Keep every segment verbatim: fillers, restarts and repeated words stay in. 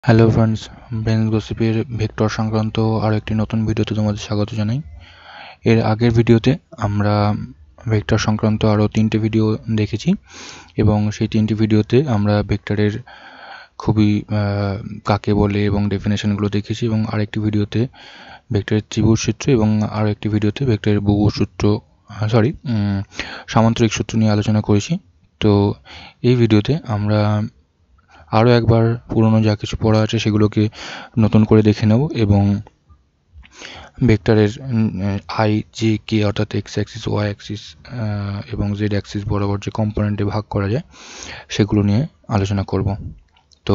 Hello friends, brain গসিপের vector সংক্রান্ত আরও একটি নতুন ভিডিওতে তোমাদের স্বাগত জানাই। এর আগের ভিডিওতে আমরা ভেক্টর সংক্রান্ত আরও তিনটে ভিডিও দেখেছি এবং সেই তিনটি ভিডিওতে আমরা ভেক্টরের খুবই কাকে বলে এবং ডেফিনেশনগুলো দেখেছি এবং আরেকটি ভিডিওতে ভেক্টরের ত্রিভুজ সূত্র এবং আরও একটি ভিডিওতে ভেক্টরের বহু সূত্র সরি সামান্তরিক সূত্র নিয়ে আলোচনা করেছি। তো এই ভিডিওতে আমরা আরও একবার পুরনো যা কিছু পড়া আছে সেগুলোকে নতুন করে দেখে নেব এবং ভেক্টরের আই জে কে অর্থাৎ এক্স অ্যাক্সিস ওয়াই অ্যাক্সিস এবং জেড অ্যাক্সিস বরাবর যে কম্পোনেন্টে ভাগ করা যায় সেগুলো নিয়ে আলোচনা করব। তো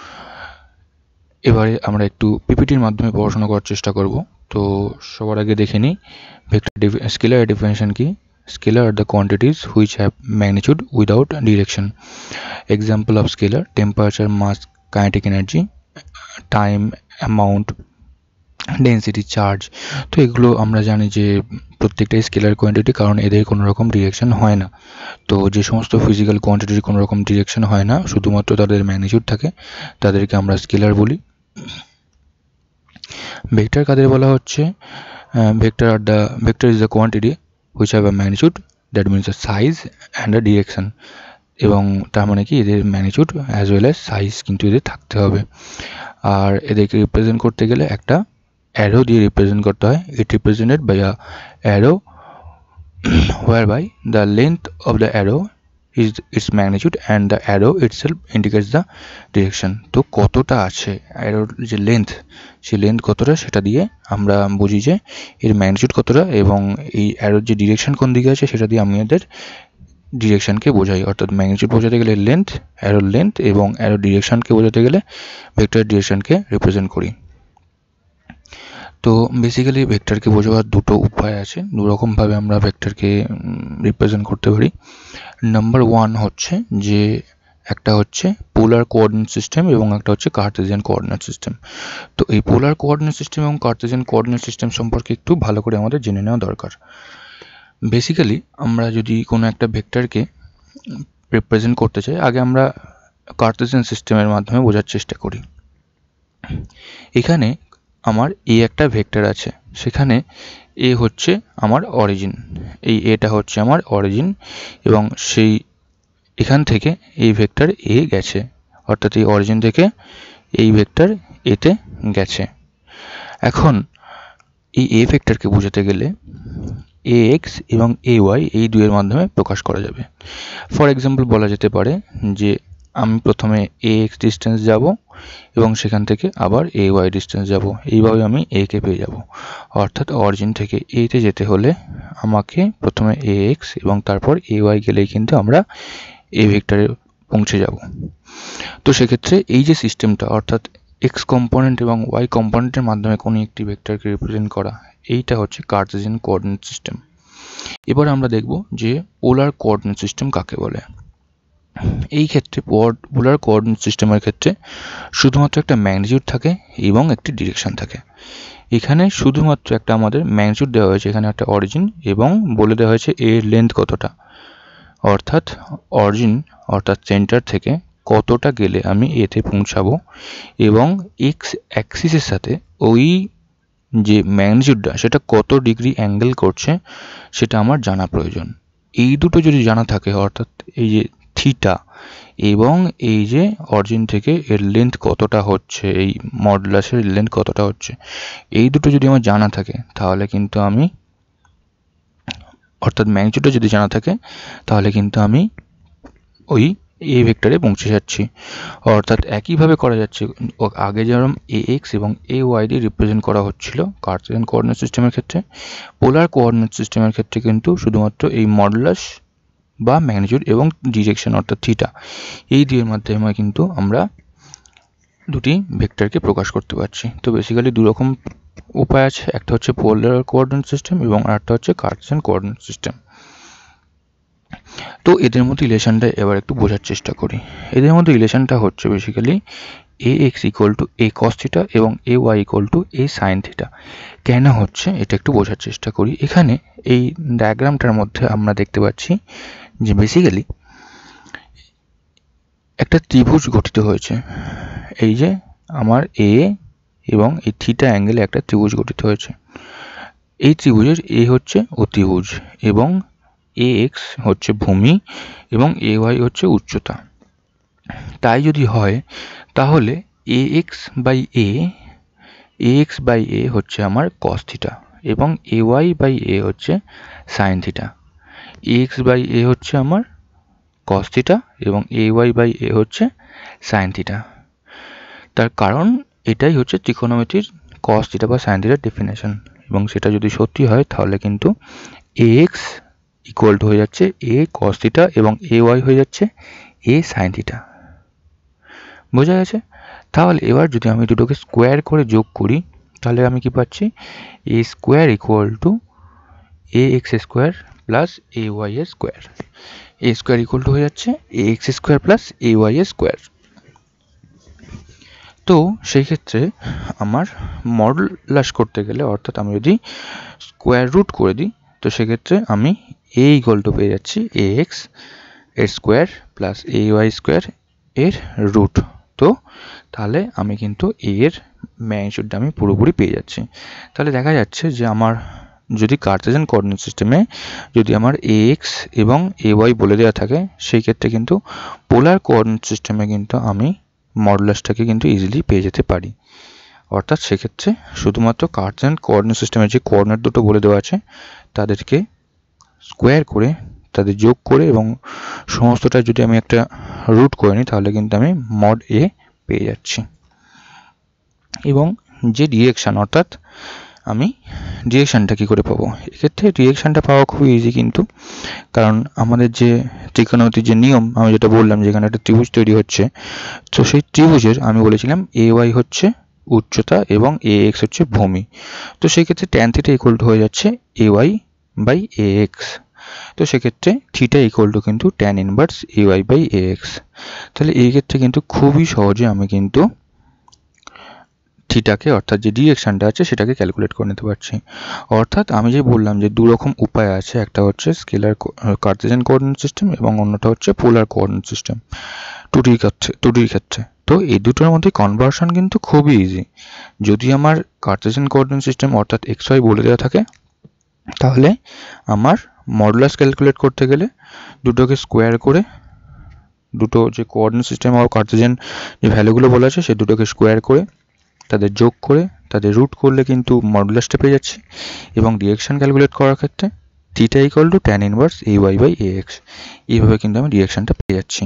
এবারে আমরা একটু পিপিটির মাধ্যমে পড়াশোনা করার চেষ্টা করব। তো সবার আগে দেখে নিই ভেক্টর স্কেলার ডেফিনেশন কি। Scalar are the quantities which have magnitude without direction. Example of scalar: temperature, mass, kinetic energy, time, amount, density, charge. তো এগুলো আমরা জানি যে প্রত্যেকটাই স্কেলার কোয়ান্টিটি, কারণ এদের কোনো রকম ডিরেকশন হয় না। তো যে সমস্ত ফিজিক্যাল কোয়ান্টিটির কোনো রকম ডিরেকশন হয় না, শুধুমাত্র তাদের ম্যাগনিটিউড থাকে, তাদেরকে আমরা স্কেলার বলি। ভেক্টর কাদের বলা হচ্ছে? Vector are the vector is the quantity which have a magnitude, that means a size and a direction, এবং তার মানে কি এদের magnitude as well as size কিন্তু এদের থাকতে হবে। আর এদেরকে রিপ্রেজেন্ট করতে গেলে একটা অ্যারো দিয়ে রিপ্রেজেন্ট করতে হয়। It represented by a arrow where by the length of the arrow is its magnitude and the arrow itself indicates the direction. তো কতটা আছে অ্যারোর যে লেন্থ, সেই লেন্থ কতটা সেটা দিয়ে আমরা বুঝি যে এর ম্যাগনিটিউড কতটা, এবং এই অ্যারোর যে ডিরেকশন কোন দিকে আছে সেটা দিয়ে আমাদের ডিরেকশনকে বোঝাই। অর্থাৎ ম্যাগনিটিউড বোঝাতে গেলে লেন্থ, অ্যারোর লেন্থ, এবং অ্যারোর ডিরেকশনকে বোঝাতে গেলে ভেক্টর ডিরেকশনকে রিপ্রেজেন্ট করি। তো বেসিক্যালি ভেক্টরকে বোঝাবার দুটো উপায় আছে, দুরকমভাবে আমরা ভেক্টরকে রিপ্রেজেন্ট করতে পারি। নাম্বার ওয়ান হচ্ছে যে একটা হচ্ছে পোলার কোঅর্ডিনেট সিস্টেম এবং একটা হচ্ছে কার্টেসিয়ান কোঅর্ডিনেট সিস্টেম। তো এই পোলার কোঅর্ডিনেট সিস্টেম এবং কার্টেসিয়ান কোঅর্ডিনেট সিস্টেম সম্পর্কে একটু ভালো করে আমাদের জেনে নেওয়া দরকার। বেসিক্যালি আমরা যদি কোনো একটা ভেক্টরকে রিপ্রেজেন্ট করতে চাই, আগে আমরা কার্টেসিয়ান সিস্টেমের মাধ্যমে বোঝার চেষ্টা করি। এখানে আমার এ একটা ভেক্টর আছে, সেখানে এ হচ্ছে আমার অরিজিন, এই এটা হচ্ছে আমার অরিজিন, এবং সেই এখান থেকে এই ভেক্টর এ গেছে, অর্থাৎ এই অরিজিন থেকে এই ভেক্টর এতে গেছে। এখন এই এ ভেক্টরকে বোঝাতে গেলে এ এক্স এবং এ ওয়াই এই দুইয়ের মাধ্যমে প্রকাশ করা যাবে। ফর এক্সাম্পল বলা যেতে পারে যে আমি প্রথমে এ এক্স ডিস্টেন্স যাব এবং সেখান থেকে আবার এ ওয়াই ডিস্টেন্স যাব, এইভাবে আমি এ কে পেয়ে যাব। অর্থাৎ অরিজিন থেকে এতে যেতে হলে আমাকে প্রথমে এ এক্স এবং তারপর এ ওয়াই গেলেই কিন্তু আমরা এ ভেক্টরে পৌঁছে যাব। তো সেক্ষেত্রে এই যে সিস্টেমটা, অর্থাৎ এক্স কম্পোনেন্ট এবং ওয়াই কম্পোনেন্টের মাধ্যমে কোনো একটি ভেক্টরকে রিপ্রেজেন্ট করা, এইটা হচ্ছে কার্টেসিয়ান কোঅর্ডিনেট সিস্টেম। এবার আমরা দেখব যে পোলার কোঅর্ডিনেট সিস্টেম কাকে বলে। এই ক্ষেত্রে পোলার কোঅর্ডিনেট সিস্টেমের ক্ষেত্রে শুধুমাত্র একটা ম্যাগনিটিউড থাকে এবং একটি ডিরেকশন থাকে। এখানে শুধুমাত্র একটা আমাদের ম্যাগনিটিউড দেওয়া হয়েছে, এখানে একটা অরিজিন, এবং বলে দেওয়া হয়েছে এর লেন্থ কতটা, অর্থাৎ অরিজিন অর্থাৎ সেন্টার থেকে কতটা গেলে আমি এতে পৌঁছাবো, এবং এক্স অ্যাক্সিসের সাথে ওই যে ম্যাগনিটিউডটা সেটা কত ডিগ্রি অ্যাঙ্গেল করছে সেটা আমার জানা প্রয়োজন। এই দুটো যদি জানা থাকে, অর্থাৎ এই যে থিটা এবং এই যে অরিজিন থেকে এর লেন্থ কতটা হচ্ছে, এই মডুলাসের লেন্থ কতটা হচ্ছে, এই দুটো যদি আমার জানা থাকে তাহলে কিন্তু আমি, অর্থাৎ ম্যাগনিটিউডটা যদি জানা থাকে তাহলে কিন্তু আমি ওই এ ভেক্টরে পৌঁছে যাচ্ছি। অর্থাৎ একইভাবে করা যাচ্ছে, আগে যেরকম এ এক্স এবং এ ওয়াই দিয়ে রিপ্রেজেন্ট করা হচ্ছিল কার্টেসিয়ান কোঅর্ডিনেট সিস্টেমের ক্ষেত্রে, পোলার কোঅর্ডিনেট সিস্টেমের ক্ষেত্রে কিন্তু শুধুমাত্র এই মডুলাস বা ম্যাগনিটিউড এবং ডিরেকশন অর্থাৎ থিটা, এই দুইয়ের মাধ্যমে কিন্তু আমরা দুটি ভেক্টরকে প্রকাশ করতে পারছি। তো বেসিক্যালি দু রকম উপায় আছে, একটা হচ্ছে পোলার কোঅর্ডিনেট সিস্টেম এবং আরেকটা হচ্ছে কার্টেসিয়ান কোঅর্ডিনেট সিস্টেম। তো এদের মধ্যে রিলেশনটা এবার একটু বোঝার চেষ্টা করি। এদের মধ্যে রিলেশনটা হচ্ছে basically A X equal to A cos theta এবং A Y equal to A sine theta. কেন হচ্ছে এটা একটু বোঝার চেষ্টা করি। এখানে এই ডায়াগ্রামটার মধ্যে আমরা দেখতে পাচ্ছি যে বেসিক্যালি একটা ত্রিভুজ গঠিত হয়েছে। এই যে আমার এ এবং এই থিটা অ্যাঙ্গেলে একটা ত্রিভুজ গঠিত হয়েছে। এই ত্রিভুজের এ হচ্ছে অতিভুজ এবং এ এক্স হচ্ছে ভূমি এবং এ ওয়াই হচ্ছে উচ্চতা। তাই যদি হয় তাহলে A X by A A X by A হচ্ছে আমার কস থিটা এবং এ ওয়াই বাই এ হচ্ছে sine theta. A X by A হচ্ছে আমার কস থিটা এবং এ ওয়াই বাই এ হচ্ছে সাইন থিটা। তার কারণ এটাই হচ্ছে ত্রিকোণমিতির কস থিটা বা সাইন থিটার ডেফিনেশন, এবং সেটা যদি সত্যি হয় তাহলে কিন্তু এ এক্স ইকুয়াল টু হয়ে যাচ্ছে এ কস থিটা এবং এ ওয়াই হয়ে যাচ্ছে এ সাইন থিটা। বোঝা গেছে? তাহলে এবার যদি আমি দুটোকে স্কোয়ার করে যোগ করি তাহলে আমি কি পাচ্ছি, A square equal to A X square plus A Y এর square. A square equal to হয়ে যাচ্ছে A X square plus A Y এর স্কোয়ার। তো সেই ক্ষেত্রে আমার মডুলাস করতে গেলে, অর্থাৎ আমি যদি স্কোয়ার রুট করে দিই, তো সেক্ষেত্রে আমি এ ইকুয়াল টু পেয়ে যাচ্ছি এ এক্স এর square plus A Y square এর রুট। তো তাহলে আমি কিন্তু এ এর ম্যাগনিটিউডটা আমি পুরোপুরি পেয়ে যাচ্ছি। তাহলে দেখা যাচ্ছে যে আমার যদি কার্টেসিয়ান কোঅর্ডিনেট সিস্টেমে যদি আমার এ এক্স এবং এ ওয়াই বলে দেওয়া থাকে, সেই ক্ষেত্রে কিন্তু পোলার কোঅর্ডিনেট সিস্টেমে কিন্তু আমি মডুলাসটাকে কিন্তু ইজিলি পেয়ে যেতে পারি। অর্থাৎ সেক্ষেত্রে শুধুমাত্র কার্টেসিয়ান কোঅর্ডিনেট সিস্টেমে যে কোঅর্ডিনেট দুটো বলে দেওয়া আছে তাদেরকে স্কোয়ার করে, তাদের যোগ করে এবং সমস্তটা যদি আমি একটা রুট করে নিই তাহলে কিন্তু আমি মড এ পেয়ে যাচ্ছি। এবং যে ডিরেকশান, অর্থাৎ আমি ডিরেকশানটা কী করে পাবো, এক্ষেত্রে ডিরেকশানটা পাওয়া খুবই ইজি কিন্তু, কারণ আমাদের যে ত্রিকোণমিতির যে নিয়ম আমি যেটা বললাম, যেখানে একটা ত্রিভুজ তৈরি হচ্ছে, তো সেই ত্রিভুজের আমি বলেছিলাম এ ওয়াই হচ্ছে উচ্চতা এবং এ এক্স হচ্ছে ভূমি। তো সেই ক্ষেত্রে ট্যান থিটা ইকুয়াল টু হয়ে যাচ্ছে A Y by A X. তো সেক্ষেত্রে থিটা ইকুয়াল টু কিন্তু tan inverse A Y by A X. তাহলে এই ক্ষেত্রে কিন্তু খুবই সহজে আমি কিন্তু থিটাকে, অর্থাৎ যে ডিরেকশানটা আছে সেটাকে ক্যালকুলেট করে নিতে পারছি। অর্থাৎ আমি যে বললাম যে দু রকম উপায় আছে, একটা হচ্ছে স্কেলার কার্টেসিয়ান কোঅর্ডিনেট সিস্টেম এবং অন্যটা হচ্ছে পোলার কোঅর্ডিনেট সিস্টেম টুডির ক্ষেত্রে টুডির ক্ষেত্রে তো এই দুটোর মধ্যে কনভার্সন কিন্তু খুবই ইজি। যদি আমার কার্টেসিয়ান কোঅর্ডিনেট সিস্টেম অর্থাৎ এক্স ওয়াই বলে দেওয়া থাকে, তাহলে আমার মডুলাস ক্যালকুলেট করতে গেলে দুটোকে স্কোয়ার করে, দুটো যে কোঅর্ডিনেট সিস্টেম আর কার্টেসিয়ান যে ভ্যালুগুলো বলা আছে সেই দুটোকে স্কোয়ার করে তাদের যোগ করে তাদের রুট করলে কিন্তু মডুলাসটা পেয়ে যাচ্ছি। এবং ডিরেকশন ক্যালকুলেট করার ক্ষেত্রে theta equal to tan inverse A Y by A X, এইভাবে কিন্তু আমি ডিরেকশনটা পেয়ে যাচ্ছি।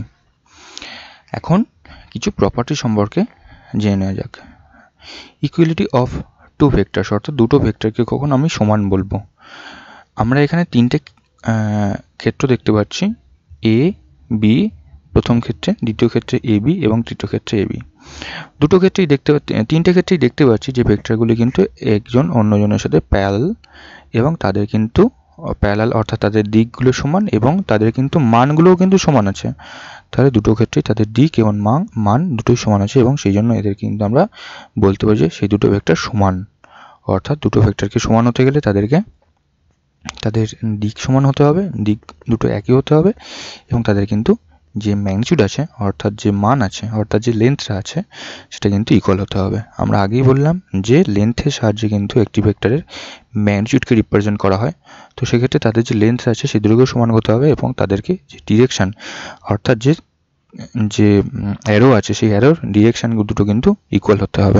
এখন কিছু প্রপার্টি সম্পর্কে জেনে নেওয়া যাক। ইকুয়ালিটি অফ টু ভেক্টরস, অর্থাৎ দুটো ভেক্টরকে কখন আমি সমান বলবো। আমরা এখানে তিনটে ক্ষেত্র দেখতে পাচ্ছি, এ বি প্রথম ক্ষেত্রে, দ্বিতীয় ক্ষেত্রে এ বি এবং তৃতীয় ক্ষেত্রে এ বি। দুটো ক্ষেত্রেই দেখতে তিনটে ক্ষেত্রেই দেখতে পাচ্ছি যে ভেক্টরগুলি কিন্তু একজন অন্যজনের সাথে প্যারালাল এবং তাদের কিন্তু প্যারালাল অর্থাৎ তাদের দিকগুলো সমান এবং তাদের কিন্তু মানগুলোও কিন্তু সমান আছে। তাহলে দুটো ক্ষেত্রেই তাদের দিক এবং মান মান দুটোই সমান আছে এবং সেই জন্য এদের কিন্তু আমরা বলতে পারি যে সেই দুটো ভেক্টর সমান। অর্থাৎ দুটো ভেক্টরকে সমান হতে গেলে তাদেরকে তাদের দিক সমান হতে হবে, দিক দুটো একই হতে হবে এবং তাদের কিন্তু যে ম্যাগনিটিউড আছে অর্থাৎ যে মান আছে অর্থাৎ যে লেন্থটা আছে সেটা কিন্তু ইকুয়াল হতে হবে। আমরা আগেই বললাম যে লেন্থের সাহায্যে কিন্তু একটি ভেক্টরের ম্যাগনিটিউডকে রিপ্রেজেন্ট করা হয়। তো সেক্ষেত্রে তাদের যে লেন্থ আছে সেই দুটোকেও সমান হতে হবে এবং তাদেরকে যে ডিরেকশান অর্থাৎ যে যে অ্যারো আছে সেই অ্যারোর ডিরেকশান দুটো কিন্তু ইকুয়াল হতে হবে।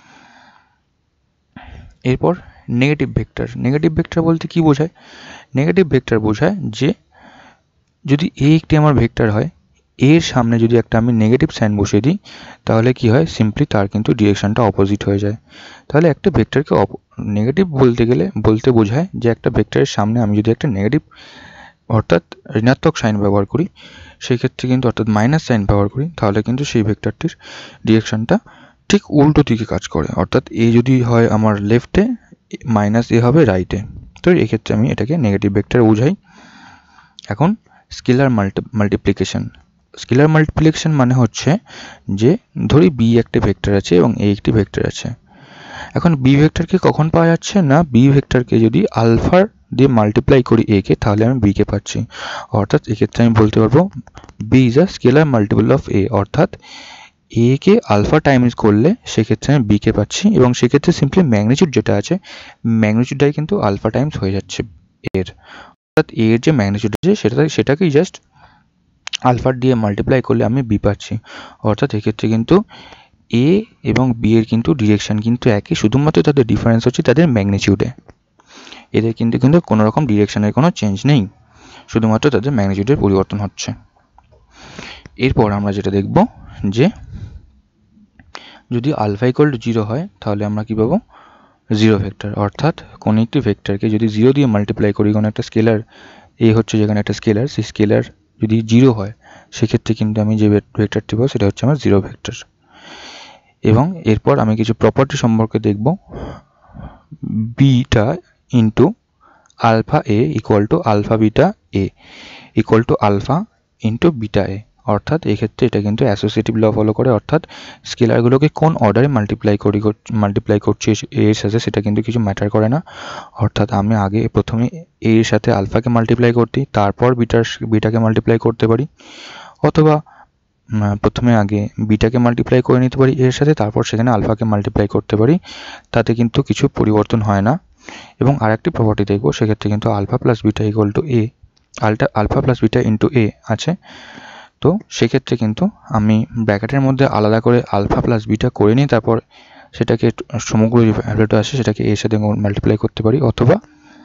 এরপর নেগেটিভ ভেক্টর। নেগেটিভ ভেক্টর বলতে কি বোঝায়? নেগেটিভ ভেক্টর বোঝায় যে যদি এ একটি আমার ভেক্টর হয়, এর সামনে যদি একটা আমি নেগেটিভ সাইন বসিয়ে দিই তাহলে কি হয়, সিম্পলি তার কিন্তু ডিরেকশানটা অপোজিট হয়ে যায়। তাহলে একটা ভেক্টরকে নেগেটিভ বলতে গেলে বলতে বোঝায় যে একটা ভেক্টরের সামনে আমি যদি একটা নেগেটিভ অর্থাৎ ঋণাত্মক সাইন ব্যবহার করি, সেই ক্ষেত্রে কিন্তু অর্থাৎ মাইনাস সাইন ব্যবহার করি, তাহলে কিন্তু সেই ভেক্টরটির ডিরেকশানটা ঠিক উল্টো দিকে কাজ করে। অর্থাৎ এ যদি হয় আমার লেফটে, মাইনাস এ হবে রাইটে। তো এক্ষেত্রে আমি এটাকে নেগেটিভ ভেক্টর বোঝাই। এখন scalar multi multiplication. Scalar multiplication মানে হচ্ছে যে ধরি বি একটা ভেক্টর আছে এবং এ একটি ভেক্টর আছে। এখন বি ভেক্টরকে কখন পাওয়া যাচ্ছে না, বি ভেক্টরকে যদি আলফার দিয়ে মাল্টিপ্লাই করি এ কে, তাহলে আমি বি কে পাচ্ছি। অর্থাৎ এক্ষেত্রে আমি বলতে পারবো B is a scalar multiple of A. অর্থাৎ এ কে আলফা টাইমস করলে সেক্ষেত্রে আমি বি কে পাচ্ছি, এবং সেক্ষেত্রে সিম্পলি ম্যাগনিটিউড যেটা আছে ম্যাগনিটিউডটাই কিন্তু আলফা টাইমস হয়ে যাচ্ছে এর, অর্থাৎ এর যে ম্যাগনিটিউড আছে সেটা সেটাকেই জাস্ট আলফা দিয়ে মাল্টিপ্লাই করলে আমি বি পাচ্ছি। অর্থাৎ এক্ষেত্রে কিন্তু এ এবং বি এর কিন্তু ডিরেকশন কিন্তু একই, শুধুমাত্র তাদের ডিফারেন্স হচ্ছে তাদের ম্যাগনিটিউডে। এদের কিন্তু কিন্তু কোনো রকম ডিরেকশনের কোনো চেঞ্জ নেই, শুধুমাত্র তাদের ম্যাগনিটিউডের পরিবর্তন হচ্ছে। এরপর আমরা যেটা দেখব যে যদি আলফা ইকুয়াল টু জিরো হয় তাহলে আমরা কী পাবো, জিরো ভেক্টর। অর্থাৎ কোনো একটি ভেক্টরকে যদি জিরো দিয়ে মাল্টিপ্লাই করি, কোনো একটা স্কেলার এ হচ্ছে যেখানে একটা স্কেলার, সেই স্কেলার যদি জিরো হয় সেক্ষেত্রে কিন্তু আমি যে ভেক্টরটি পাবো সেটা হচ্ছে আমার জিরো ভেক্টর। এবং এরপর আমি কিছু প্রপার্টি সম্পর্কে দেখব। Beta into alpha A equal to alpha beta A equal to alpha into beta A. অর্থাৎ এক্ষেত্রে এটা কিন্তু অ্যাসোসিয়েটিভ ল ফলো করে, অর্থাৎ স্কেলারগুলোকে কোন অর্ডারে মাল্টিপ্লাই করি মাল্টিপ্লাই করছি এর সাথে সেটা কিন্তু কিছু ম্যাটার করে না। অর্থাৎ আমি আগে প্রথমে এর সাথে আলফাকে মাল্টিপ্লাই করতে, তারপর বিটার বিটাকে মাল্টিপ্লাই করতে পারি, অথবা প্রথমে আগে বিটাকে মাল্টিপ্লাই করে নিতে পারি এর সাথে, তারপর সেখানে আলফাকে মাল্টিপ্লাই করতে পারি, তাতে কিন্তু কিছু পরিবর্তন হয় না। এবং আরেকটি প্রপার্টি দেখব, সেক্ষেত্রে কিন্তু alpha plus beta equal to A, আলটা alpha plus beta into A আছে। তো সেক্ষেত্রে কিন্তু আমি ব্র্যাকেটের মধ্যে আলাদা করে আলফা প্লাস বিটা করে নিই, তারপর সেটাকে সমগ্র যে ভ্যালুটা আসে সেটাকে এর সাথে মাল্টিপ্লাই করতে পারি, অথবা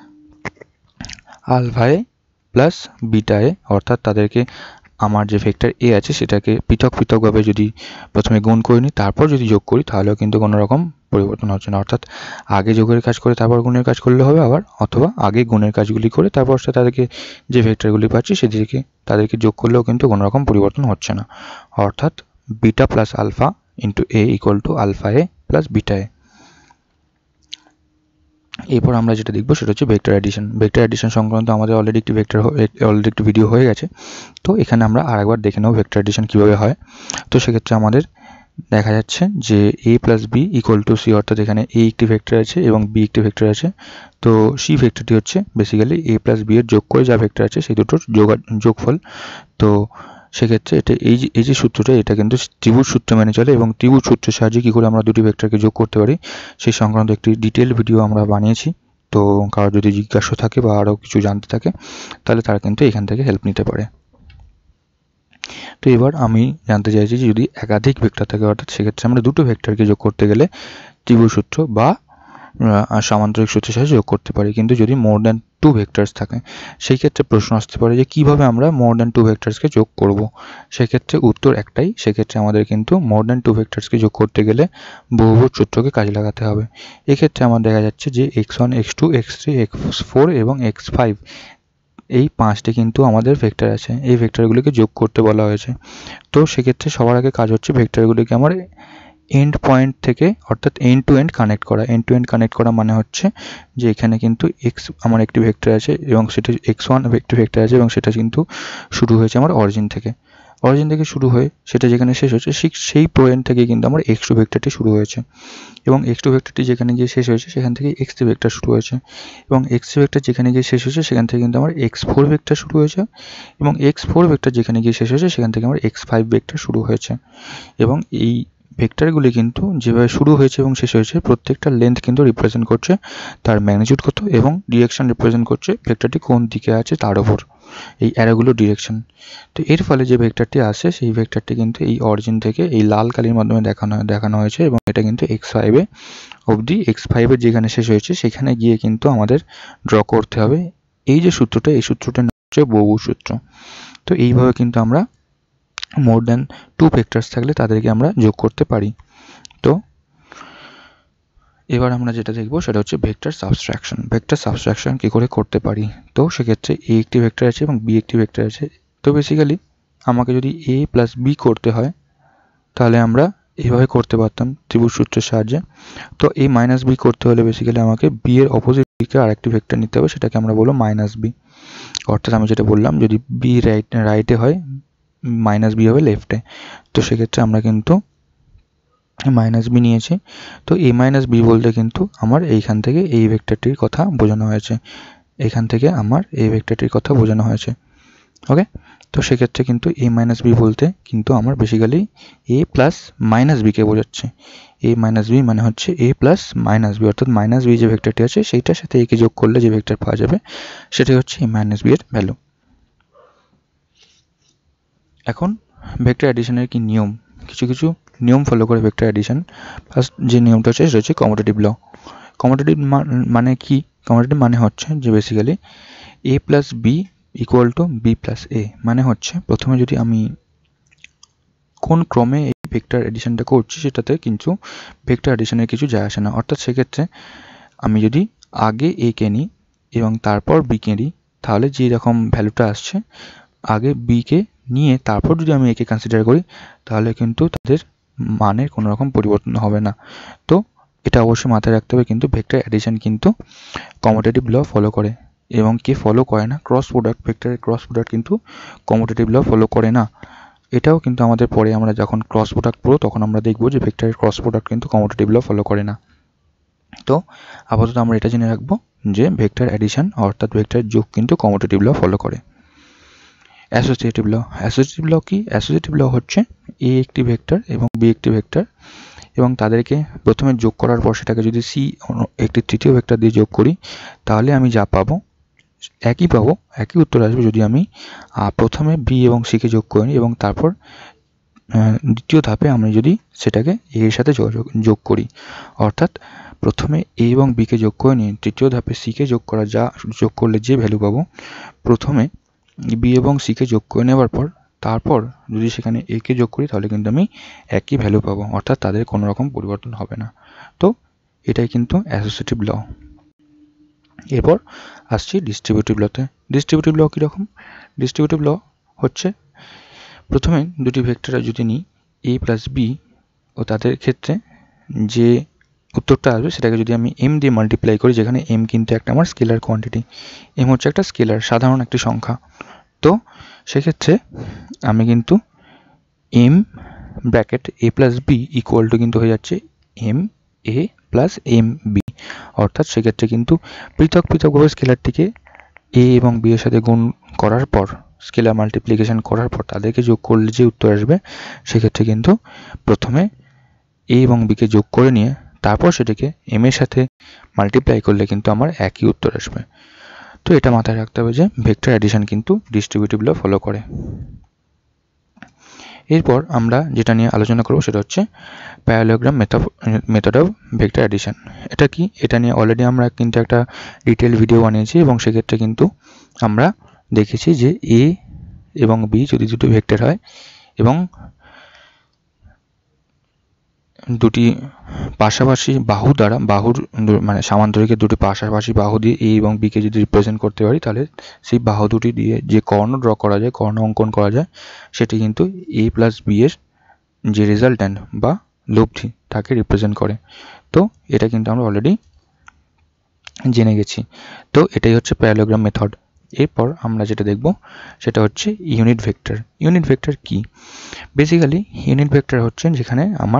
alpha A plus beta A, অর্থাৎ তাদেরকে আমার যে ভেক্টর এ আছে সেটাকে পৃথক পৃথকভাবে যদি প্রথমে গুণ করে নিই তারপর যদি যোগ করি তাহলেও কিন্তু কোনো রকম পরিবর্তন হচ্ছে না। অর্থাৎ আগে যোগের কাজ করে তারপর গুণের কাজ করলে হবে, আবার অথবা আগে গুণের কাজগুলি করে তারপর সে তাদেরকে যে ভেক্টরগুলি পাচ্ছি সেদিকে তাদেরকে যোগ করলেও কিন্তু কোনো রকম পরিবর্তন হচ্ছে না। অর্থাৎ beta plus alpha into A equal to alpha A plus beta A. এরপর আমরা যেটা দেখবো সেটা হচ্ছে ভেক্টর অ্যাডিশন। ভেক্টর অ্যাডিশন সংক্রান্ত আমাদের অলরেডি একটি ভেক্টর অলরেডি একটি ভিডিও হয়ে গেছে, তো এখানে আমরা আরেকবার দেখে নেব ভেক্টর অ্যাডিশন কীভাবে হয়। তো সেক্ষেত্রে আমাদের দেখা যাচ্ছে যে A plus B equal to C, অর্থাৎ এখানে এ একটি ভেক্টর আছে এবং বি একটি ভেক্টর আছে। তো সি ভেক্টরটি হচ্ছে বেসিক্যালি এ প্লাস বি এর যোগ করে যা ভেক্টর আছে সেই দুটোর যোগ যোগফল। তো সেক্ষেত্রে এটা এই যে এই যে সূত্রটা এটা কিন্তু ত্রিভুজ সূত্র মেনে চলে, এবং ত্রিভুজ সূত্রের সাহায্যে কী করে আমরা দুটি ভেক্টরকে যোগ করতে পারি সেই সংক্রান্ত একটি ডিটেল ভিডিও আমরা বানিয়েছি। তো কারো যদি জিজ্ঞাসা থাকে বা আরও কিছু জানতে থাকে তাহলে তারা কিন্তু এখান থেকে হেল্প নিতে পারে। তো এবার আমি জানতে চাইছি যে যদি একাধিক ভেক্টর থাকে, অর্থাৎ সেক্ষেত্রে আমরা দুটো ভেক্টরকে যোগ করতে গেলে ত্রিভুজ সূত্র বা সামান্তরিক সূত্রের সাহায্যে যোগ করতে পারি, কিন্তু যদি মোর দ্যান টু ভেক্টরস থাকে সেই ক্ষেত্রে প্রশ্ন আসতে পারে যে কীভাবে আমরা মোর দ্যান টু ভেক্টরসকে যোগ করব। সেক্ষেত্রে উত্তর একটাই, সেক্ষেত্রে আমাদের কিন্তু মোর দ্যান টু ভেক্টরসকে যোগ করতে গেলে বহুভুজ সূত্রকে কাজে লাগাতে হবে। এক্ষেত্রে আমার দেখা যাচ্ছে যে X one X two X three X four এবং এক্স ফাইভ এই পাঁচটি কিন্তু আমাদের ভেক্টর আছে, এই ভেক্টরগুলিকে যোগ করতে বলা হয়েছে। তো সেক্ষেত্রে সবার আগে কাজ হচ্ছে ভেক্টরগুলিকে আমার এন্ড পয়েন্ট থেকে অর্থাৎ এন্ড টু এন্ড কানেক্ট করা। এন্ড টু এন্ড কানেক্ট করা মানে হচ্ছে যে এখানে কিন্তু এক্স আমার একটি ভেক্টর আছে এবং সেটা এক্স ওয়ান একটি ভেক্টর আছে এবং সেটা কিন্তু শুরু হয়েছে আমার অরিজিন থেকে, অরিজিন থেকে শুরু হয়ে সেটা যেখানে শেষ হচ্ছে ঠিক সেই পয়েন্ট থেকে কিন্তু আমার এক্স টু ভেক্টরটি শুরু হয়েছে, এবং এক্স টু ভেক্টরটি যেখানে গিয়ে শেষ হয়েছে সেখান থেকে এক্স থ্রি ভেক্টর শুরু হয়েছে, এবং এক্স থ্রি ভেক্টর যেখানে গিয়ে শেষ হয়েছে সেখান থেকে কিন্তু আমার এক্স ফোর ভেক্টর শুরু হয়েছে, এবং এক্স ফোর ভেক্টর যেখানে গিয়ে শেষ হয়েছে সেখান থেকে আমার এক্স ফাইভ ভেক্টর শুরু হয়েছে। এবং এই ভেক্টরগুলি কিন্তু যেভাবে শুরু হয়েছে এবং শেষ হয়েছে প্রত্যেকটা লেন্থ কিন্তু রিপ্রেজেন্ট করছে তার ম্যাগনিটিউড কত, এবং ডিরেকশন রিপ্রেজেন্ট করছে ভেক্টরটি কোন দিকে আছে তার ওপর, এই অ্যারোগুলো ডিরেকশন। তো এর ফলে যে ভেক্টরটি আসে সেই ভেক্টরটি কিন্তু এই অরিজিন থেকে এই লাল কালির মাধ্যমে দেখানো দেখানো হয়েছে, এবং এটা কিন্তু এক্স ফাইভে অবধি এক্স ফাইভের যেখানে শেষ হয়েছে সেখানে গিয়ে কিন্তু আমাদের ড্র করতে হবে এই যে সূত্রটা, এই সূত্রটার নাম হচ্ছে বহুভুজ সূত্র। তো এইভাবে কিন্তু আমরা মোর দ্যান টু ভেক্টরস থাকলে তাদেরকে আমরা যোগ করতে পারি। তো এবার আমরা যেটা দেখব সেটা হচ্ছে ভেক্টর সাবট্রাকশন। ভেক্টর সাবট্রাকশন কী করে করতে পারি, তো সেক্ষেত্রে এ একটি ভেক্টর আছে এবং বি একটি ভেক্টর আছে। তো বেসিক্যালি আমাকে যদি এ প্লাস বি করতে হয় তাহলে আমরা এইভাবে করতে পারতাম ত্রিভুজ সূত্রের সাহায্যে। তো এ মাইনাস বি করতে হলে বেসিক্যালি আমাকে বি এর অপোজিট দিকে আরেকটি ভেক্টর নিতে হবে, সেটাকে আমরা বলবো মাইনাস বি। অর্থাৎ আমি যেটা বললাম যদি বি রাইট রাইটে হয় মাইনাস বি হবে লেফটে। তো সেক্ষেত্রে আমরা কিন্তু মাইনাস বি নিয়েছি। তো এ মাইনাস বি বলতে কিন্তু আমার এইখান থেকে এই ভেক্টরটির কথা বোঝানো হয়েছে, এখান থেকে আমার এই ভেক্টরটির কথা বোঝানো হয়েছে। ওকে, তো সেক্ষেত্রে কিন্তু এ মাইনাস বি বলতে কিন্তু আমার বেসিক্যালি এ প্লাস মাইনাস বিকে বোঝাচ্ছে। এ মাইনাস বি মানে হচ্ছে এ প্লাস মাইনাস বি, অর্থাৎ মাইনাস বি যে ভেক্টরটি আছে সেইটার সাথে একে যোগ করলে যে ভেক্টর পাওয়া যাবে সেটাই হচ্ছে এ মাইনাস বি এর ভ্যালু। এখন ভেক্টর অ্যাডিশনের কি নিয়ম, কিছু কিছু নিয়ম ফলো করে ভেক্টর অ্যাডিশন। ফার্স্ট যে নিয়মটা হচ্ছে সেটা হচ্ছে কমুটেটিভ ল। কমুটেটিভ মানে কি? কমুটেটিভ মানে হচ্ছে যে basically A plus B equal to B plus A, মানে হচ্ছে প্রথমে যদি আমি কোন ক্রমে এই ভেক্টর এডিশনটা করছি সেটাতে কিন্তু ভেক্টর এডিশনের কিছু যায় আসে না। অর্থাৎ সেক্ষেত্রে আমি যদি আগে এ কে নিই এবং তারপর বি কে নিই তাহলে যে রকম ভ্যালুটা আসছে, আগে বি কে নিয়ে তারপর যদি আমি একে কনসিডার করি তাহলে কিন্তু তাদের মানের কোনো রকম পরিবর্তন হবে না। তো এটা অবশ্যই মাথায় রাখতে হবে। কিন্তু ভেক্টর এডিশন কিন্তু কমুটেটিভ ল ফলো করে, এবং কে ফলো করে না? ক্রস প্রোডাক্ট, ভেক্টরের ক্রস প্রোডাক্ট কিন্তু কমুটেটিভ ল ফলো করে না। এটাও কিন্তু আমাদের পরে আমরা যখন ক্রস প্রোডাক্ট পড়ব তখন আমরা দেখব যে ভেক্টরের ক্রস প্রোডাক্ট কিন্তু কমুটেটিভ ল ফলো করে না। তো আপাতত আমরা এটা জেনে রাখবো যে ভেক্টর অ্যাডিশন অর্থাৎ ভেক্টরের যোগ কিন্তু কমুটেটিভ ল ফলো করে। অ্যাসোসিয়েটিভ ল, অ্যাসোসিয়েটিভ ল কি? অ্যাসোসিয়েটিভ ল হচ্ছে এ একটি ভেক্টর এবং বি একটি ভেক্টর, এবং তাদেরকে প্রথমে যোগ করার পর সেটাকে যদি সি একটি তৃতীয় ভেক্টর দিয়ে যোগ করি তাহলে আমি যা পাবো একই পাবো, একই উত্তর আসবে যদি আমি প্রথমে বি এবং সিকে যোগ করি এবং তারপর দ্বিতীয় ধাপে আমি যদি সেটাকে এ এর সাথে যোগ করি। অর্থাৎ প্রথমে এ এবং বিকে যোগ করে নিয়ে তৃতীয় ধাপে সিকে যোগ করা যা যোগ করলে যে ভ্যালু পাবো, প্রথমে বি এবং সিকে যোগ করে নেওয়ার পর তারপর যদি সেখানে এ কে যোগ করি তাহলে কিন্তু আমি একই ভ্যালু পাবো, অর্থাৎ তাদের কোনো রকম পরিবর্তন হবে না। তো এটাই কিন্তু অ্যাসোসিয়েটিভ ল। এরপর আসছি ডিস্ট্রিবিউটিভ লতে। ডিস্ট্রিবিউটিভ ল কীরকম? ডিস্ট্রিবিউটিভ ল হচ্ছে প্রথমে দুটি ভেক্টর যদি নিই এ প্লাস বি ও তাদের ক্ষেত্রে যে উত্তরটা আসবে সেটাকে যদি আমি এম দিয়ে মাল্টিপ্লাই করি, যেখানে এম কিন্তু একটা আমার স্কেলার কোয়ান্টিটি, এম হচ্ছে একটা স্কেলার সাধারণ একটি সংখ্যা। তো সেক্ষেত্রে আমি কিন্তু M bracket A plus B equal to কিন্তু হয়ে যাচ্ছে M A plus M B, অর্থাৎ সেক্ষেত্রে কিন্তু পৃথক পৃথকভাবে স্কেলারটিকে এ এবং বি এর সাথে গুণ করার পর স্কেলার মাল্টিপ্লিকেশন করার পর তাদেরকে যোগ করলে যে উত্তর আসবে সেক্ষেত্রে কিন্তু প্রথমে এ এবং বিকে যোগ করে নিয়ে তারপর সেটাকে এম এর সাথে মাল্টিপ্লাই করলে কিন্তু আমার একই উত্তর আসবে। তো এটা মাথায় রাখতে হবে যে ভেক্টর অ্যাডিশন কিন্তু ডিস্ট্রিবিউটিভ ল ফলো করে। এরপর আমরা যেটা নিয়ে আলোচনা করব সেটা হচ্ছে parallelogram method of vector addition. এটা কি? এটা নিয়ে অলরেডি আমরা কিন্তু একটা ডিটেল ভিডিও বানিয়েছি এবং সেক্ষেত্রে কিন্তু আমরা দেখেছি যে এ এবং বি যদি দুটো ভেক্টর হয় এবং দুটি পাশাপাশি বাহু দ্বারা বাহুর মানে সামান্তরিকের দুটি পাশাপাশি বাহু দিয়ে এ এবং বিকে যদি রিপ্রেজেন্ট করতে পারি তাহলে সেই বাহু দুটি দিয়ে যে কর্ণ ড্র করা যায়, কর্ণ অঙ্কন করা যায়, সেটি কিন্তু এ প্লাস বি এর যে রেজাল্ট্যান্ট বা লব্ধি তাকে রিপ্রেজেন্ট করে। তো এটা কিন্তু আমরা অলরেডি জেনে গেছি। তো এটাই হচ্ছে প্যারালোগ্রাম মেথড। এরপর আমরা যেটা দেখব সেটা হচ্ছে ইউনিট ভেক্টর। ইউনিট ভেক্টর কি? বেসিক্যালি ইউনিট ভেক্টর হচ্ছে যেখানে আমার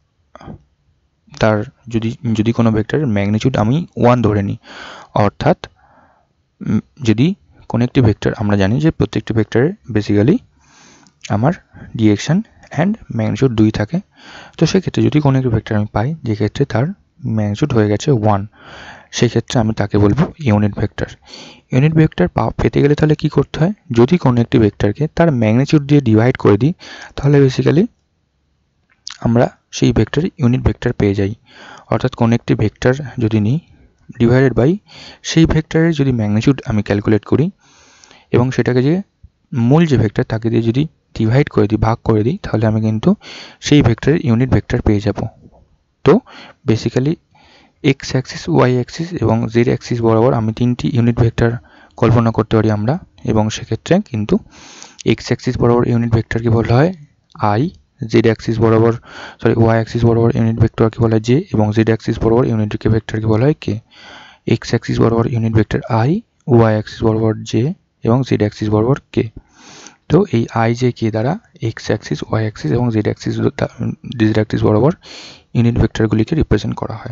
তার যদি যদি কোনো ভেক্টরের ম্যাগনিটিউড আমি ওয়ান ধরে নিই, অর্থাৎ যদি কোনো একটি ভেক্টর, আমরা জানি যে প্রত্যেকটি ভেক্টরের বেসিক্যালি আমার ডিরেকশন অ্যান্ড ম্যাগনিটিউড দুই থাকে। তো সেক্ষেত্রে যদি কোনো একটি ভেক্টর আমি পাই যেক্ষেত্রে তার ম্যাগনিটিউড হয়ে গেছে ওয়ান, সেক্ষেত্রে আমি তাকে বলবো ইউনিট ভেক্টর। ইউনিট ভেক্টর পেতে গেলে তাহলে কি করতে হয়? যদি কোনো একটি ভেক্টরকে তার ম্যাগনিটিউড দিয়ে ডিভাইড করে দিই তাহলে বেসিক্যালি আমরা সেই ভেক্টরে ইউনিট ভেক্টর পেয়ে যাই। অর্থাৎ কোনো একটি ভেক্টর যদি নিই ডিভাইডেড বাই সেই ভেক্টরের যদি ম্যাগনিটিউড আমি ক্যালকুলেট করি এবং সেটাকে যে মূল যে ভেক্টর তাকে দিয়ে যদি ডিভাইড করে দিই, ভাগ করে দিই, তাহলে আমি কিন্তু সেই ভেক্টরের ইউনিট ভেক্টর পেয়ে যাব। তো basically X axis, Y axis এবং জেড অ্যাক্সিস বরাবর আমি তিনটি ইউনিট ভেক্টর কল্পনা করতে পারি আমরা, এবং সেক্ষেত্রে কিন্তু এক্স অ্যাক্সিস বরাবর ইউনিট ভেক্টরকে বলা হয় আই, জেড অ্যাক্সিস বরাবর সরি ওয়াই অ্যাক্সিস বরাবর ইউনিট ভেক্টরকে বলা হয় জে, এবং জেড অ্যাক্সিস বরাবর ইউনিট ভেক্টরকে বলা হয় কে। এক্স অ্যাক্সিস বরাবর unit vector I, Y axis বরাবর জে এবং জেড অ্যাক্সিস বরাবর কে। তো এই আই জে কে দ্বারা এক্স অ্যাক্সিস, ওয়াই অ্যাক্সিস এবং জেড অ্যাক্সিস জেড অ্যাক্সিস বরাবর ইউনিট ভেক্টরগুলিকে রিপ্রেজেন্ট করা হয়।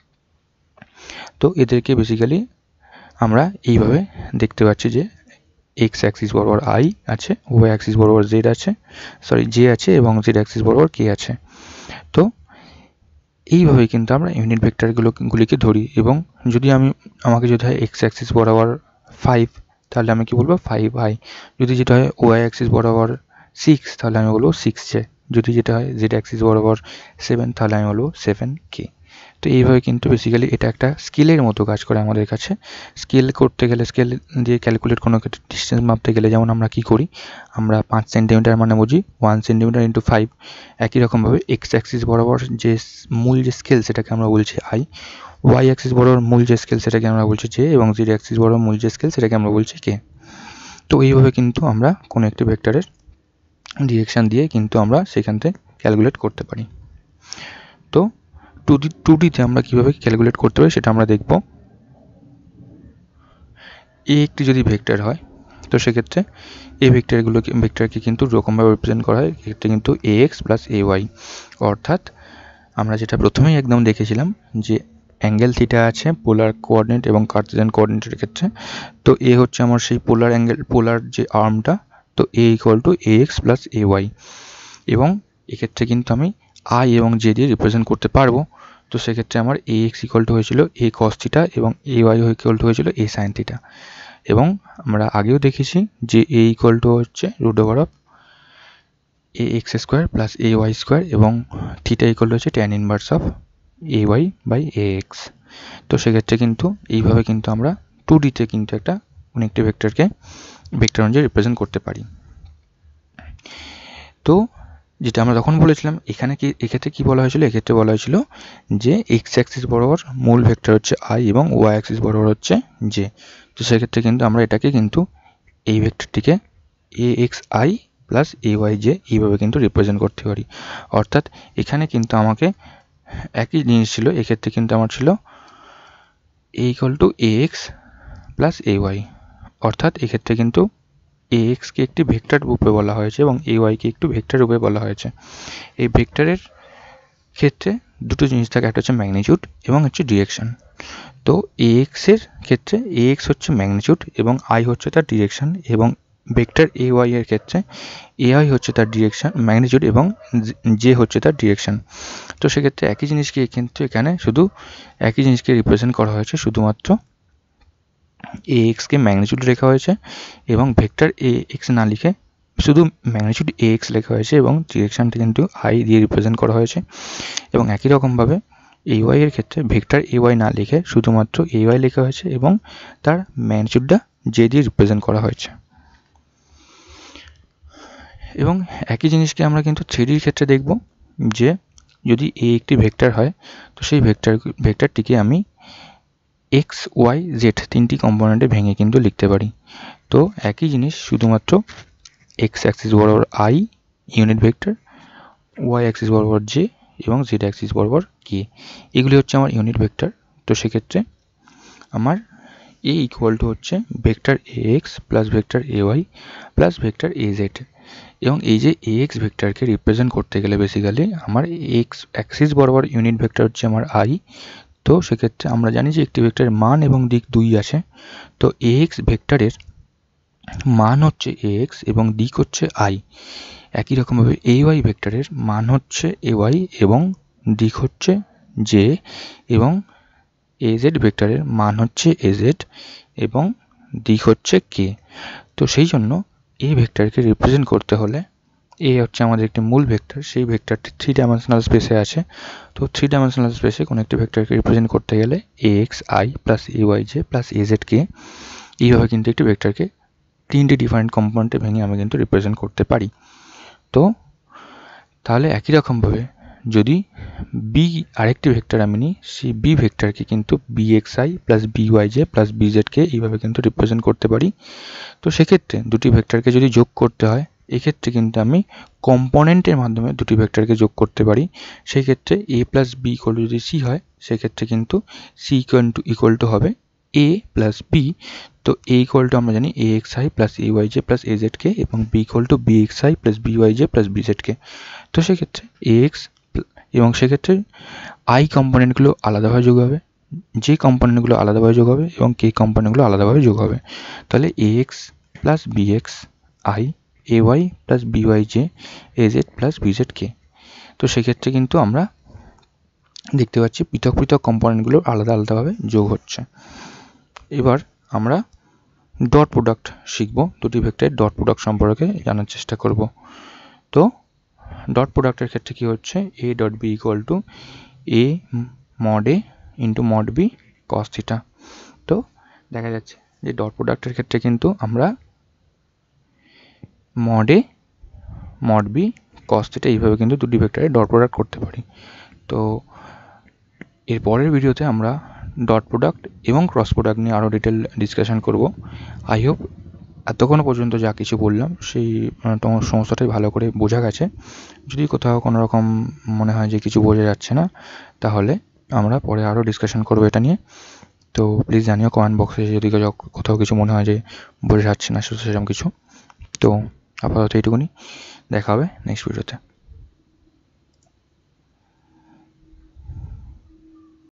তো এদেরকে বেসিক্যালি আমরা এইভাবে দেখতে পাচ্ছি যে এক্স অ্যাক্সিস বরাবর আই আছে, ওয়াই অ্যাক্সিস বরাবর জেড আছে, সরি জে আছে এবং জেড অ্যাক্সিস বরাবর কে আছে। তো এইভাবে কিন্তু আমরা ইউনিট ভেক্টরগুলো গুলিকে ধরি। এবং যদি আমি আমাকে যদি হয় এক্স অ্যাক্সিস বরাবর ফাইভ, তাহলে আমি কি বলবো ফাইভ আই। যদি যেটা হয় ওয়াই অ্যাক্সিস বরাবর সিক্স, তাহলে আমি বলবো সিক্স জে। যদি যেটা হয় জেড অ্যাক্সিস বরাবর সেভেন, তাহলে আমি বলবো সেভেন কে। তো এইভাবে কিন্তু বেসিক্যালি এটা একটা স্কেলের মতো কাজ করে আমাদের কাছে। স্কেল করতে গেলে, স্কেল দিয়ে ক্যালকুলেট কোনো ডিস্টেন্স মাপতে গেলে যেমন আমরা কি করি, আমরা পাঁচ সেন্টিমিটার মানে বুঝি ওয়ান সেন্টিমিটার ইন্টু ফাইভ। একই রকমভাবে এক্স অ্যাক্সিস বরাবর যে মূল যে স্কেল সেটাকে আমরা বলছি আই, ওয়াই অ্যাক্সিস বরাবর মূল যে স্কেল সেটাকে আমরা বলছি জে, এবং জেড অ্যাক্সিস বরাবর মূল যে স্কেল সেটাকে আমরা বলছি কে। তো এইভাবে কিন্তু আমরা কোনো একটি ভেক্টরের ডিরেকশান দিয়ে কিন্তু আমরা সেখান থেকে ক্যালকুলেট করতে পারি। তো টু ডি টু ডিতে আমরা কীভাবে ক্যালকুলেট করতে পারি সেটা আমরা দেখব। এ একটি যদি ভেক্টর হয়, তো সেক্ষেত্রে এই ভেক্টরগুলোকে ভেক্টরকে কিন্তু রকমভাবে রিপ্রেজেন্ট করা হয়। এক্ষেত্রে কিন্তু A X plus A Y, অর্থাৎ আমরা যেটা প্রথমেই একদম দেখেছিলাম যে অ্যাঙ্গেল থিটা আছে পোলার কোঅর্ডিনেট এবং কার্টেসিয়ান কোঅর্ডিনেটের ক্ষেত্রে। তো এ হচ্ছে আমার সেই পোলার অ্যাঙ্গেল, পোলার যে আর্মটা। তো A equal to A X plus A Y, এবং এক্ষেত্রে কিন্তু আমি আই এবং জে দিয়ে রিপ্রেজেন্ট করতে পারবো। তো সেক্ষেত্রে আমার এ এক্স ইকুয়াল টু হয়েছিল এ কস থিটা এবং এ ওয়াই ইকুয়াল টু হয়েছিল এ সাইন থিটা। এবং আমরা আগেও দেখেছি যে এ ইকুয়াল টু হচ্ছে root over of A X square plus A Y square, এবং থিটা ইকুয়াল টু হচ্ছে tan inverse of A Y by A X. তো সেক্ষেত্রে কিন্তু এইভাবে কিন্তু আমরা টু ডিতে কিন্তু একটা কোনো একটি ভেক্টরকে ভেক্টর অনুযায়ী রিপ্রেজেন্ট করতে পারি। তো যেটা আমরা তখন বলেছিলাম, এখানে কি এক্ষেত্রে কি বলা হয়েছিল, এক্ষেত্রে বলা হয়েছিল যে এক্স অ্যাক্সিস বরাবর মূল ভেক্টর হচ্ছে আই এবং ওয়াই অ্যাক্সিস বরাবর হচ্ছে জে। তো সেক্ষেত্রে কিন্তু আমরা এটাকে কিন্তু এই ভেক্টরটিকে A X I plus A Y J এইভাবে কিন্তু রিপ্রেজেন্ট করতে পারি। অর্থাৎ এখানে কিন্তু আমাকে একই জিনিস ছিল, এক্ষেত্রে কিন্তু আমার ছিল A equal to A X plus A Y, অর্থাৎ এক্ষেত্রে কিন্তু এ এক্সকে একটি ভেক্টর রূপে বলা হয়েছে এবং এ ওয়াইকে একটু ভেক্টর রূপে বলা হয়েছে। এই ভেক্টরের ক্ষেত্রে দুটো জিনিস থাকে, একটা হচ্ছে ম্যাগনিটিউড এবং হচ্ছে ডিরেকশন। তো এ এক্সের ক্ষেত্রে এ এক্স হচ্ছে ম্যাগনিটিউড এবং আই হচ্ছে তার ডিরেকশন, এবং ভেক্টর এ ওয়াই এর ক্ষেত্রে এ আই হচ্ছে তার ডিরেকশন ম্যাগনিটিউড এবং জে হচ্ছে তার ডিরেকশন। তো সেক্ষেত্রে একই জিনিসকে কিন্তু এখানে শুধু একই জিনিসকে রিপ্রেজেন্ট করা হয়েছে, শুধুমাত্র এ এক্সকে ম্যাগনিটিউড লেখা হয়েছে এবং ভেক্টর এ এক্স না লিখে শুধু ম্যাগনিটিউড এ এক্স লেখা হয়েছে এবং ডিরেকশনটা কিন্তু আই দিয়ে রিপ্রেজেন্ট করা হয়েছে। এবং একই রকমভাবে এ ওয়াই এর ক্ষেত্রে ভেক্টর এ ওয়াই না লিখে শুধুমাত্র এ ওয়াই লেখা হয়েছে এবং তার ম্যাগনিটিউডটা জে দিয়ে রিপ্রেজেন্ট করা হয়েছে। এবং একই জিনিসকে আমরা কিন্তু থ্রি ডির ক্ষেত্রে দেখব, যে যদি এ একটি ভেক্টর হয়, তো সেই ভেক্টর ভেক্টরটিকে আমি এক্স ওয়াই জেড তিনটি কম্পোনেন্টে ভেঙে কিন্তু লিখতে পারি। তো একই জিনিস, শুধুমাত্র এক্স অ্যাক্সিস বরাবর I unit vector, Y axis বরাবর জে এবং জেড অ্যাক্সিস বরাবর কে, এগুলি হচ্ছে আমার ইউনিট ভেক্টর। তো সেক্ষেত্রে আমার এ ইকুয়াল টু হচ্ছে vector A X plus vector A Y plus vector A Z. এবং এই যে এ এক্স ভেক্টরকে রিপ্রেজেন্ট করতে গেলে বেসিক্যালি আমার এক্স অ্যাক্সিস বরাবর ইউনিট ভেক্টর হচ্ছে আমার আই। তো সেক্ষেত্রে আমরা জানি যে একটি ভেক্টরের মান এবং দিক দুই আছে। তো এ এক্স ভেক্টরের মান হচ্ছে এ এক্স এবং দিক হচ্ছে আই। একই রকমভাবে এ ওয়াই ভেক্টরের মান হচ্ছে এ ওয়াই এবং দিক হচ্ছে জে, এবং এ জেড ভেক্টরের মান হচ্ছে এ জেড এবং দিক হচ্ছে কে। তো সেই জন্য এই ভেক্টরকে রিপ্রেজেন্ট করতে হলে, এ হচ্ছে আমাদের একটি মূল ভেক্টর, সেই ভেক্টরটি থ্রি ডাইমেনশনাল স্পেসে আছে। তো থ্রি ডাইমেনশনাল স্পেসে কোনো একটি ভেক্টরকে রিপ্রেজেন্ট করতে গেলে A X I plus A Y J plus A Z K, এইভাবে কিন্তু একটি ভেক্টরকে তিনটি ডিফারেন্ট কম্পোনেন্টে ভেঙে আমি কিন্তু রিপ্রেজেন্ট করতে পারি। তো তাহলে একই রকমভাবে যদি বি আরেকটি ভেক্টর আমি নিই, সেই বি ভেক্টরকে কিন্তু B X I plus B Y J plus B জেডকে এইভাবে কিন্তু রিপ্রেজেন্ট করতে পারি। তো সেক্ষেত্রে দুটি ভেক্টরকে যদি যোগ করতে হয়, এক্ষেত্রে কিন্তু আমি কম্পোনেন্টের মাধ্যমে দুটি ভেক্টরকে যোগ করতে পারি। সেই ক্ষেত্রে A plus B equal to যদি সি হয়, সেক্ষেত্রে কিন্তু C equal to equal to হবে এ প্লাস বি। তো এ ইকুয়াল টু আমরা জানি A X I plus A Y J plus A জেডকে, এবং B equal to B X I plus B Y J plus B জেডকে। তো সেক্ষেত্রে এ x এবং সেক্ষেত্রে আই কম্পোনেন্টগুলো আলাদাভাবে যোগ হবে, যে কম্পোনেন্টগুলো আলাদাভাবে যোগ হবে এবং কে কম্পোনেন্টগুলো আলাদাভাবে যোগ হবে। তাহলে A X plus B X I A Y plus B Y J A Z plus B Z K. তো সেক্ষেত্রে কিন্তু আমরা দেখতে পাচ্ছি পৃথক পৃথক কম্পোনেন্টগুলো আলাদা আলাদাভাবে যোগ হচ্ছে। এবার আমরা ডট প্রোডাক্ট শিখব, দুটি ভেক্টরের ডট প্রোডাক্ট সম্পর্কে জানার চেষ্টা করব। তো ডট প্রোডাক্টের ক্ষেত্রে কি হচ্ছে, A dot B equal to A mod A into mod B cos theta. তো দেখা যাচ্ছে যে ডট প্রোডাক্টের ক্ষেত্রে কিন্তু আমরা mod A mod B cos theta এইভাবে কিন্তু দুটি ভেক্টরের ডট প্রোডাক্ট করতে পারি। তো এর পরের ভিডিওতে আমরা ডট প্রোডাক্ট এবং ক্রস প্রোডাক্ট নিয়ে আরও ডিটেল ডিসকাশন করব। আই হোপ এতক্ষণ পর্যন্ত যা কিছু বললাম সেই সমস্যাটাই ভালো করে বোঝা গেছে। যদি কোথাও কোনো রকম মনে হয় যে কিছু বোঝা যাচ্ছে না, তাহলে আমরা পরে আরও ডিসকাশন করবো এটা নিয়ে। তো প্লিজ জানিও কমেন্ট বক্সে যদি কোথাও কিছু মনে হয় যে বোঝা যাচ্ছে না সেরকম কিছু। তো আপাতত এইটুকুনি, দেখা হবে নেক্সট ভিডিওতে।